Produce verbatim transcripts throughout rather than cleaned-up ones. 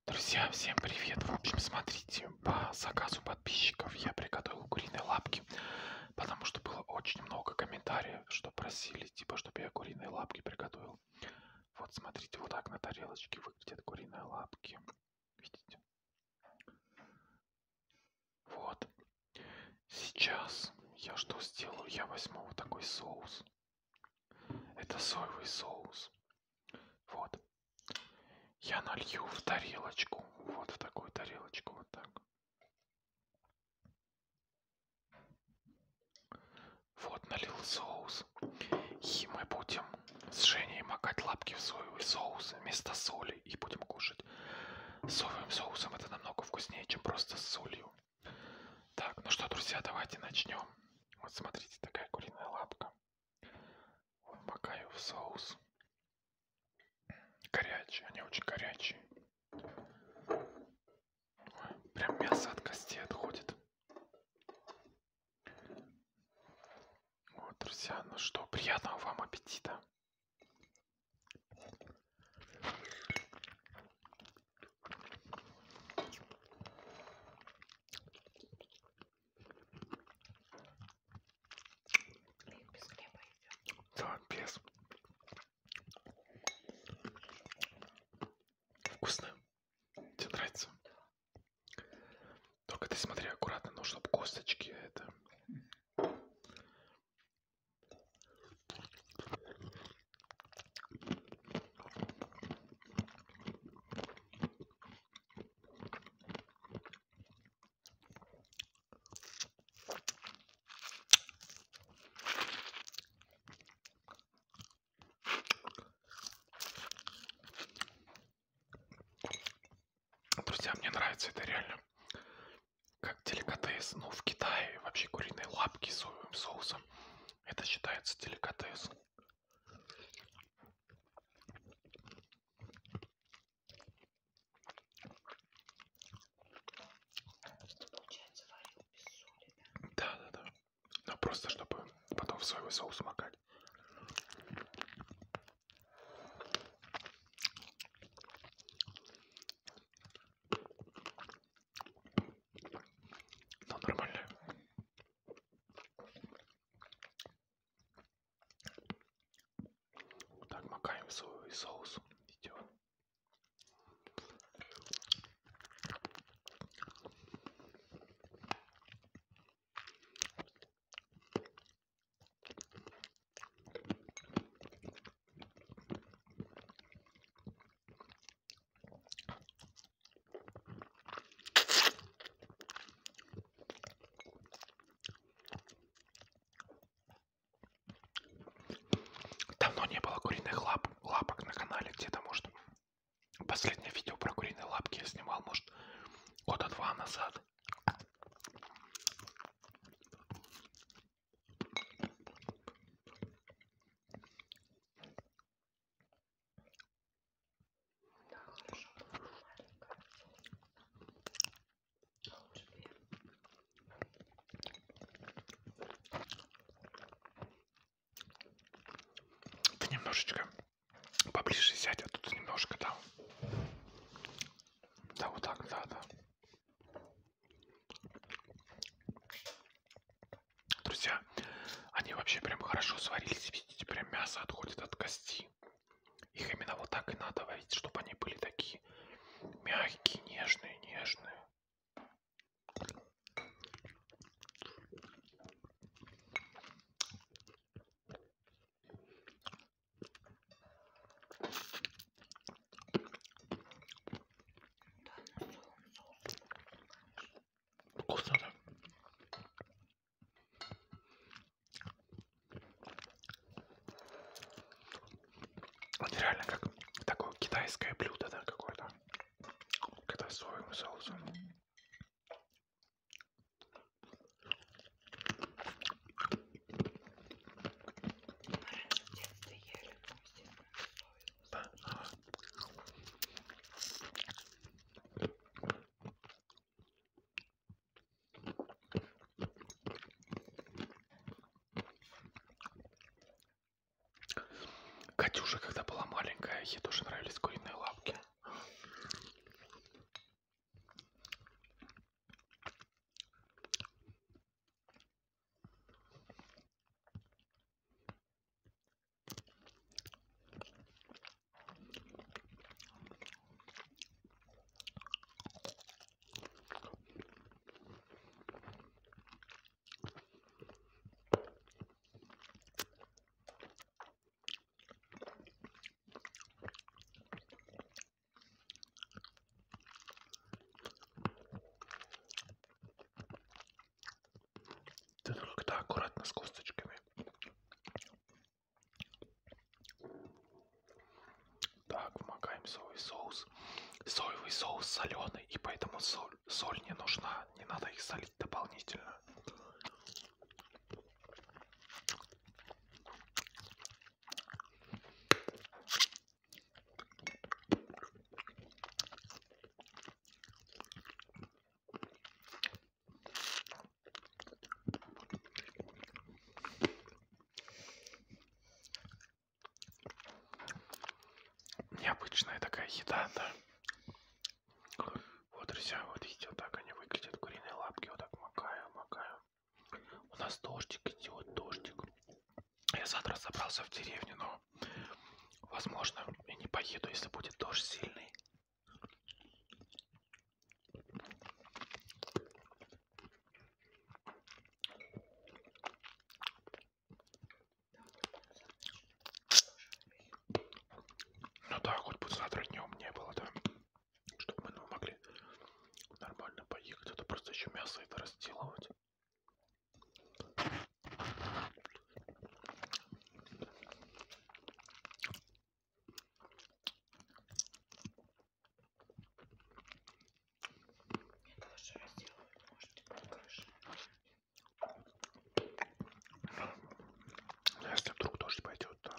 Друзья, всем привет! В общем, смотрите, по заказу подписчиков я приготовил куриные лапки, потому что было очень много комментариев, что просили, типа, чтобы я куриные лапки приготовил. Вот, смотрите, вот так на тарелочке выглядят куриные лапки. Видите? Вот. Сейчас я что сделаю? Я возьму вот такой соус. Это соевый соус. Вот. Я налью в тарелочку. Вот в такую тарелочку. Вот так. Вот налил соус. И мы будем с Женей макать лапки в соевый соус вместо соли и будем кушать. С соевым соусом это намного вкуснее, чем просто с солью. Так, ну что, друзья, давайте начнем. Вот смотрите, такая куриная лапка. Вот макаю в соус. Горячие, они очень горячие. Ой, прям мясо от костей отходит. Вот, друзья, ну что, приятного вам аппетита. Без хлеба идет. Да, без. Вкусно. Тебе нравится? Только ты смотри аккуратно, ну чтобы косточки это... Друзья, мне нравится это реально как деликатес. Ну, в Китае вообще куриные лапки с соевым соусом. Это считается деликатес. Что получается, варил без соли, да? Да, да, да. Ну, просто чтобы потом в соевый соус макать. Ну, нормально. Так, макаем в соевый соус. Идет. Давно не было куриных лап, лапок на канале. Где-то, может, последнее видео про куриные лапки я снимал, может, года два назад. Да, хорошо было маленькая. А лучше бы я. Ты немножечко поближе сядь, а тут немножко там. Да, вот так, да, да. Друзья, они вообще прям хорошо сварились, видите, прям мясо отходит от кости. Их именно вот так и надо варить, чтобы они были такие мягкие, нежные, нежные. Да, на соевом соусе вкусно, конечно. Вкусно, да? Вот реально как такое китайское блюдо, да, какое-то. Когда с соевым соусом. Мы раньше в детстве ели, но, естественно, соевый Да. соус. Ага. Катюша, когда была маленькая, ей тоже нравились куриные лапки. Соевый соус соленый, и поэтому соль, соль не нужна, не надо их солить дополнительно. Необычная такая еда, да. Вот, друзья, вот видите, вот так они выглядят, куриные лапки, вот так макаю, макаю. У нас дождик идет, дождик. Я завтра собрался в деревню, но, возможно, и не поеду, если будет дождь сильный. Ну да, хоть бы завтра днем не было, да. Чтобы мы ну, могли нормально поехать. Это просто еще мясо это разделывать. Тоже разделывать можете под крышей. Ну, если вдруг дождь пойдет, то...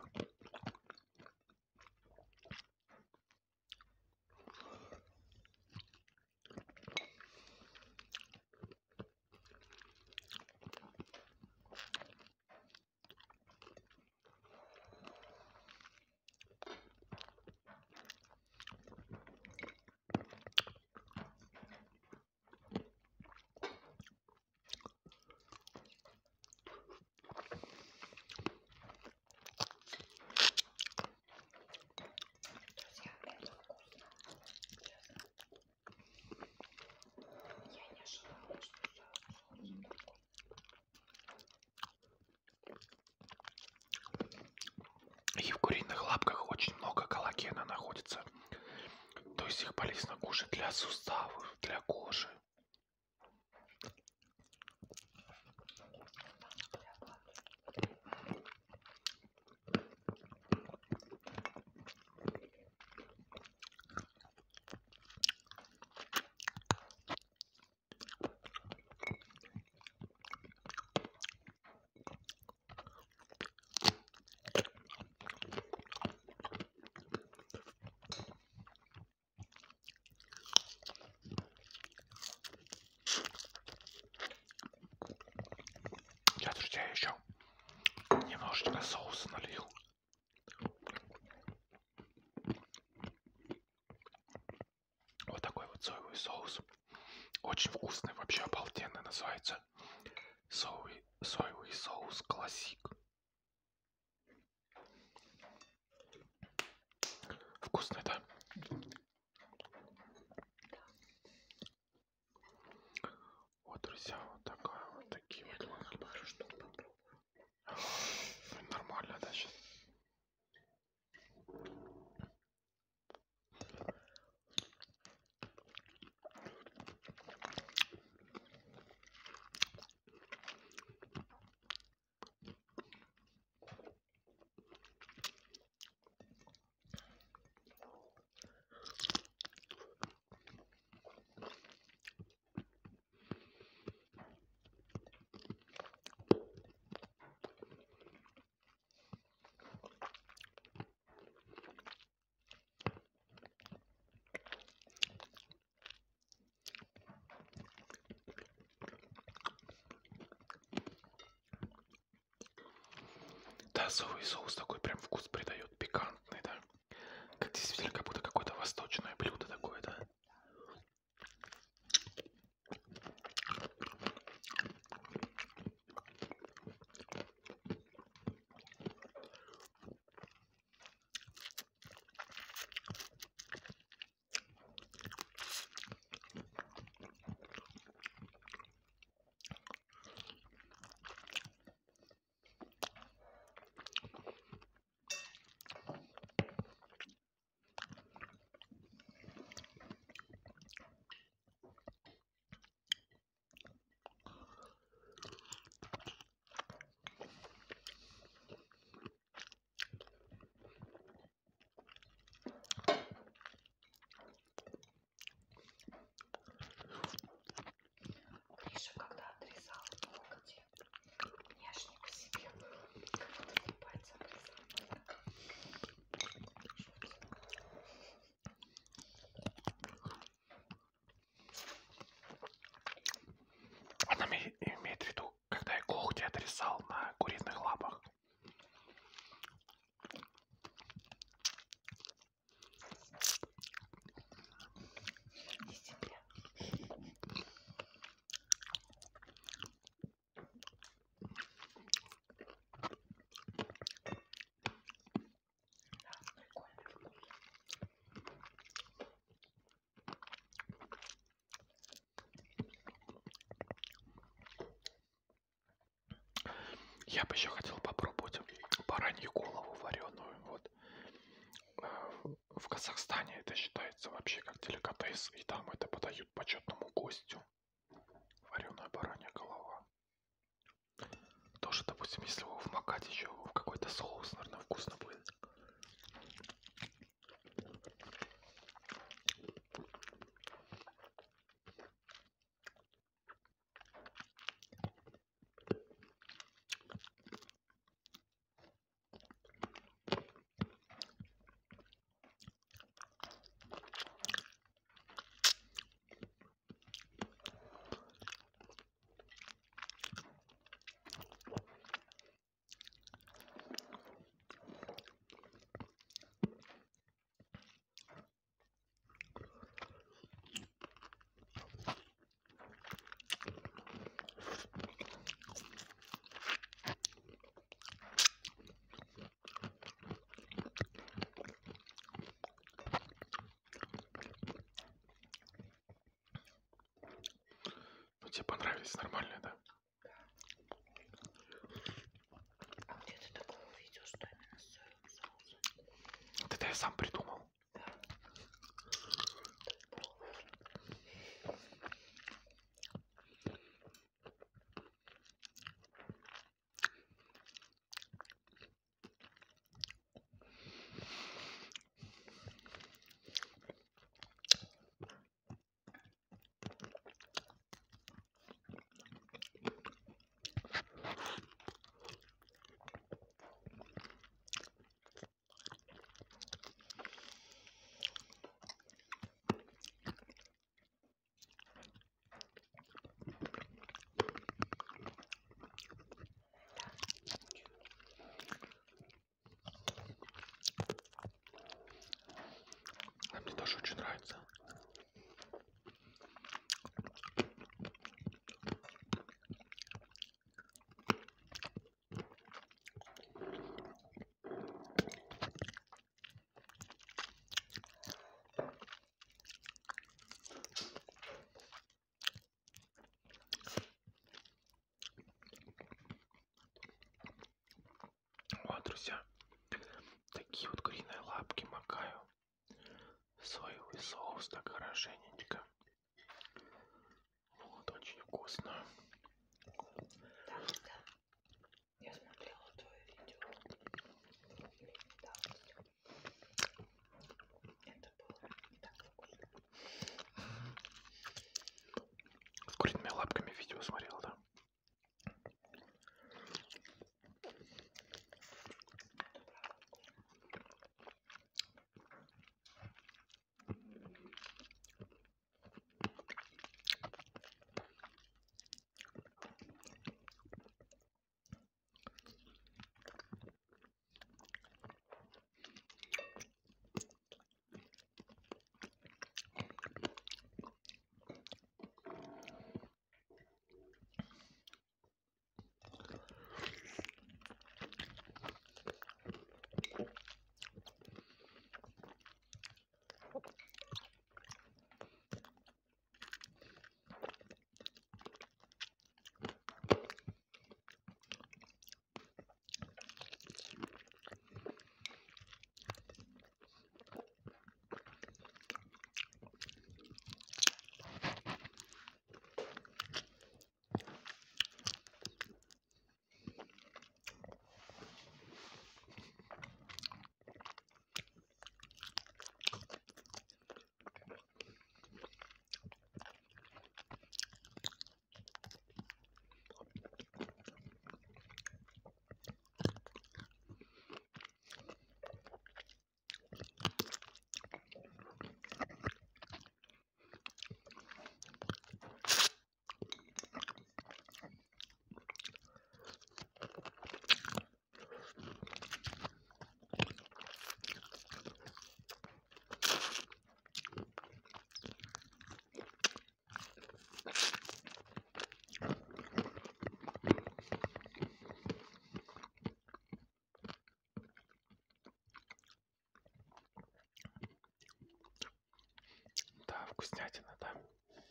Друзья, это вкусно. Честно. Я не ожидала, что соус такой. И в куриных лапках очень много коллагена находится. То есть их полезно кушать для суставов, для кожи. Я, друзья, еще немножечко соуса налил. Вот такой вот соевый соус. Очень вкусный, вообще обалденно называется. Соевый, соевый соус классик. Вкусный, да? Вот, друзья, вот такая вот такие Я вот. думала, на пару штук попробую. Нормально, да, сейчас. Да, соевый соус такой прям вкус придает, пикантный, да. Как действительно, как будто какое-то восточное блюдо такое, да. Я бы еще хотел попробовать баранью голову вареную. Вот э, в Казахстане это считается вообще как деликатес, и там это подают почетному гостю. Вареная баранья голова. Тоже, допустим, если его вмакать еще в какой-то соус, наверное, вкусно будет. Ну, тебе понравились нормальные, да? А где ты такое увидел, что именно с соевым соусом? Вот это я сам придумал. А мне тоже очень нравится. Вот, друзья, такие вот куриные лапки макаю. Соевый соус так хорошенечко. Вот, очень вкусно. Да, да. Я смотрела твое видео. Или давности. Это было так вкусно. С куриными лапками видео смотрел, да? Да, вкуснятина, да.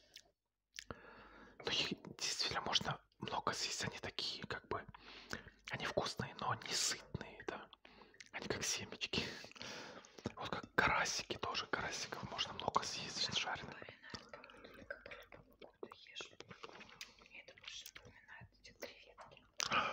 Но их действительно можно много съесть, они такие, как бы, Они вкусные, но не сытные, да. Они как семечки. Вот как карасики тоже. Карасиков можно много съесть жареных. Или как рыбу какую-то ешь. Мне это больше напоминает эти креветки.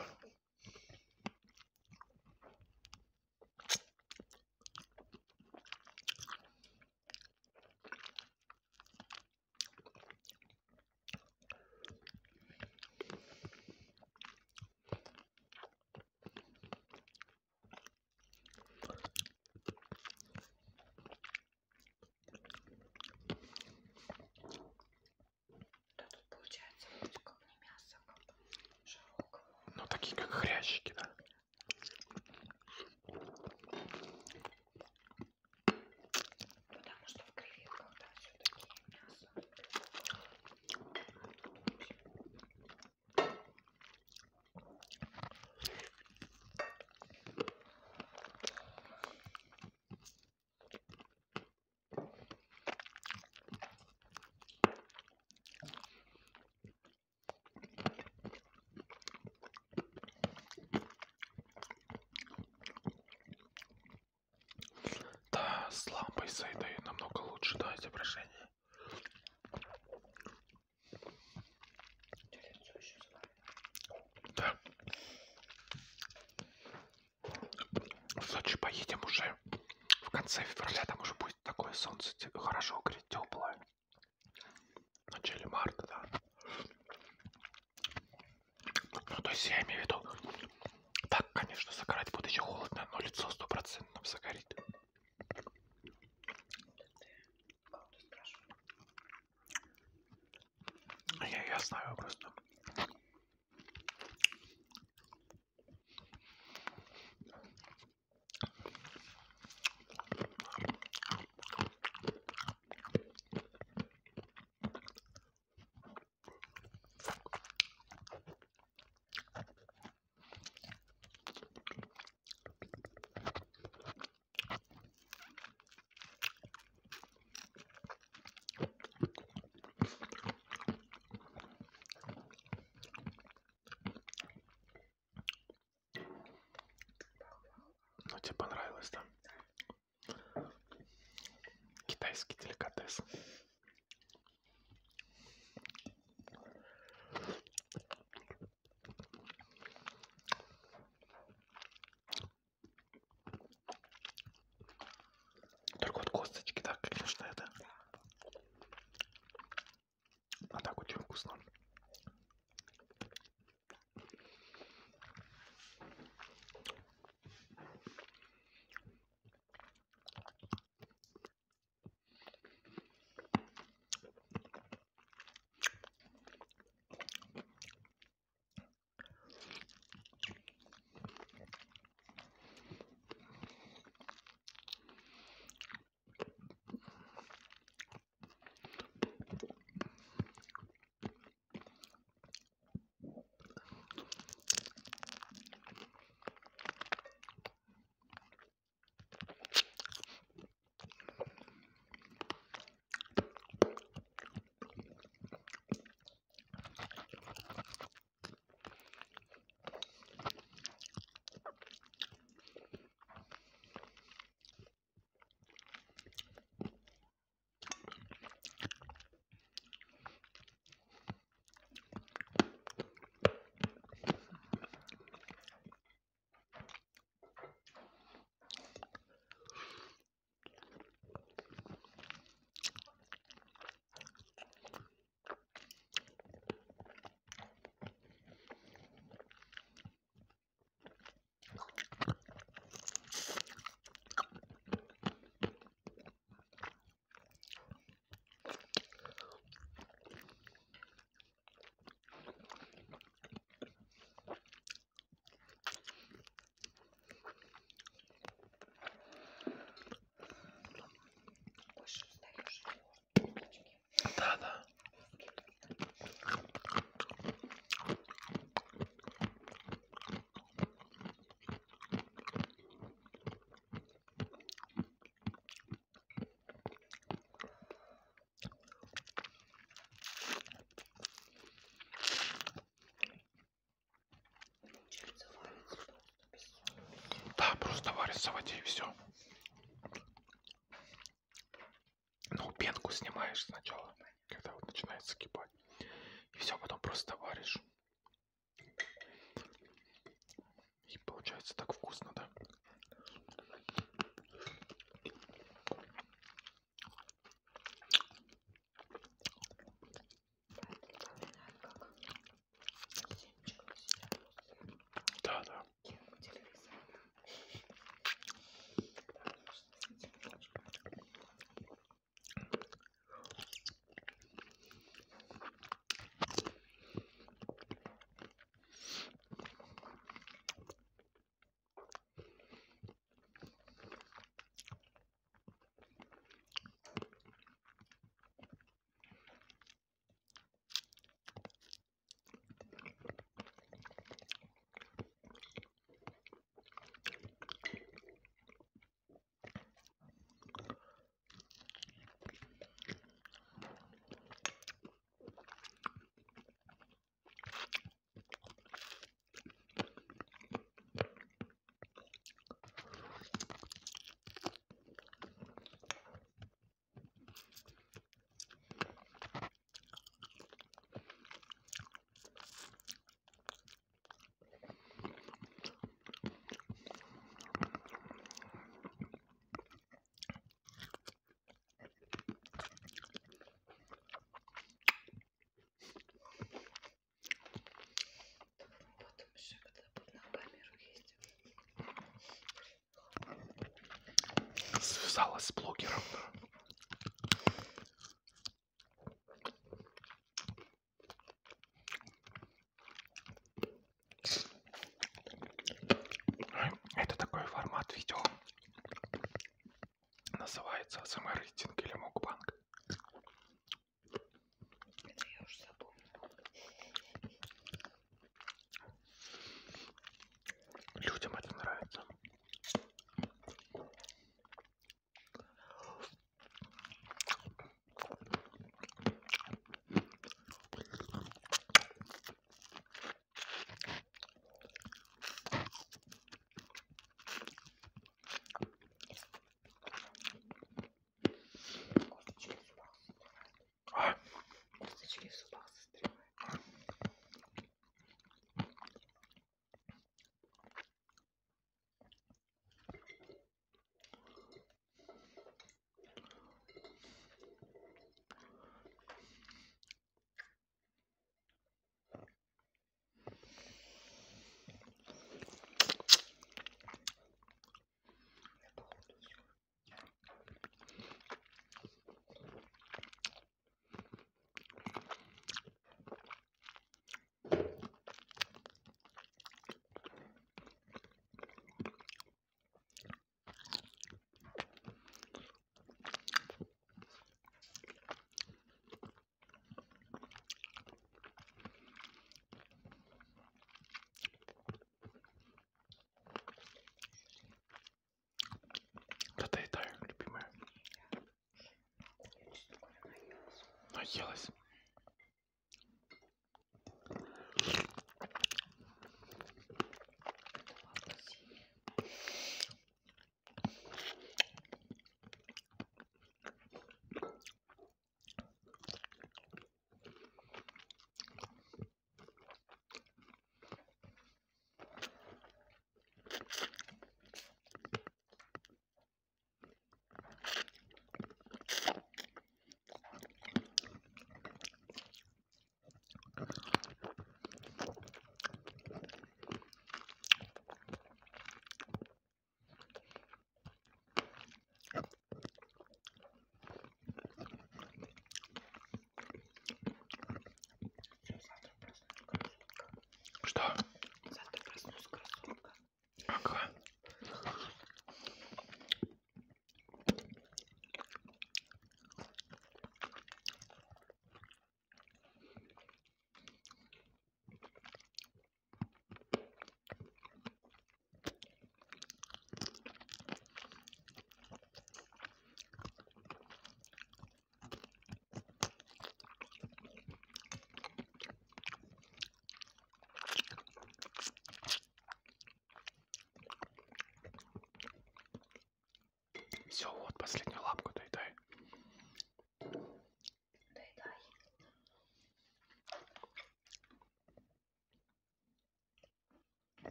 Да тут получается вроде как не мясо, как жарок. Ну, такие как хрящики, да. Потому что в креветках, да, все-таки мясо. Да, с лампой соедаю намного лучше, да, изображение. Ты лицо еще сварено. Да. В Сочи поедем уже в конце февраля, там уже будет такое солнце хорошо греть, теплое. В начале марта, да. Ну, то есть я имею в виду, так, конечно, загорать будет еще холодно, но лицо стопроцентно загорит. Как ты спрашиваешь? Я, я знаю просто. Ну, тебе понравилось, да? Китайский деликатес. Только вот косточки, так, конечно, это. А так очень вкусно. Больше устаешь от Да, да. Получается, варится варится в воде и все. Ну, пенку снимаешь сначала, когда вот начинает закипать. И все, потом просто варишь. И получается так вкусно, да? Да, да. Связалась с блогером, да. Это такой формат видео. Называется эй эс эм ар-рейтинг или мукбанг. Это я уже запомнила. Людям это нравится. А? Косточки в зубах застревают. Да доедай, любимая. Наелась. Что? Завтра проснусь красотка. Ага.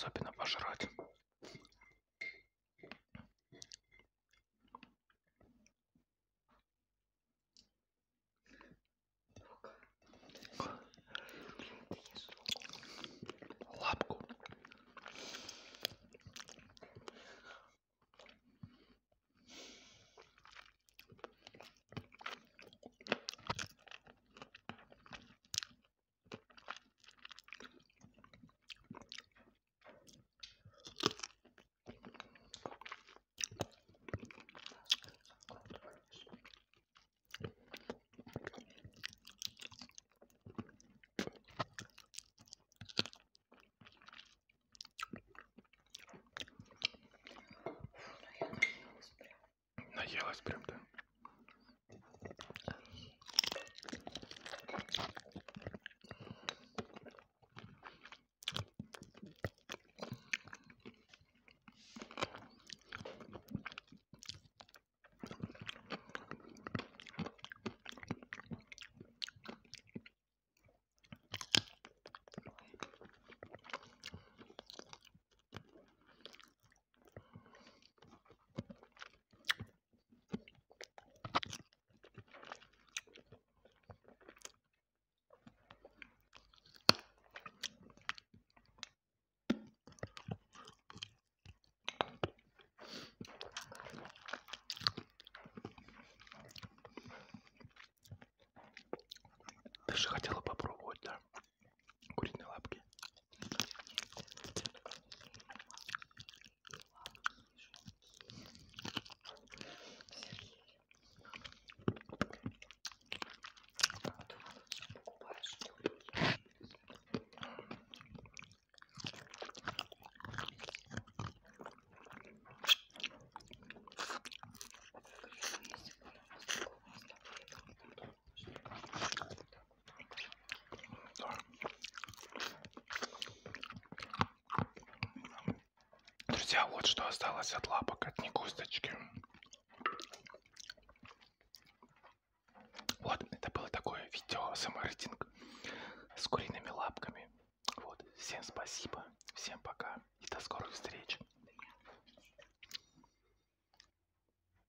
особенно пожрать. Лапку. Наелась прям, да. Ты же хотела попробовать, да? Куриные лапки. Друзья, вот что осталось от лапок, от негусточки. Вот, это было такое видео саморейтинг с куриными лапками. Вот, всем спасибо, всем пока.